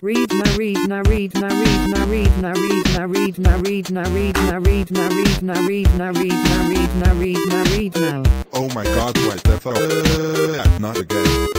read now, read now, read now, read now, read now, read now, read now, read now, read now, read now, read now, read now, read now, read now, read now, read now. Oh my God, what the fuck? Not again.